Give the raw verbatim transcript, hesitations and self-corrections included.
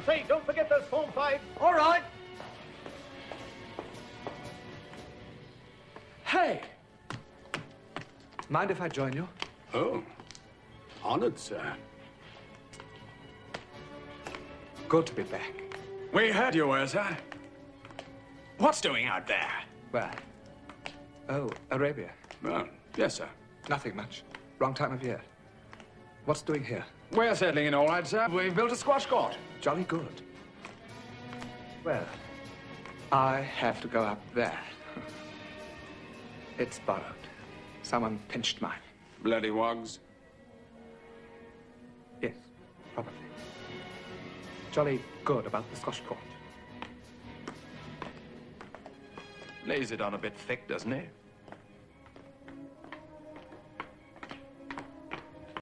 say, don't forget those form five. All right. Hey! Mind if I join you? Oh, honored, sir. Good to be back. We heard you were, sir. What's doing out there? Where? Oh, Arabia. Oh, yes, sir. Nothing much. Wrong time of year. What's doing here? We're settling in all right, sir. We've built a squash court. Jolly good. Well, I have to go up there. It's borrowed. Someone pinched mine. Bloody wogs. Yes, probably. Jolly good about the squash court. Lays it on a bit thick, doesn't he?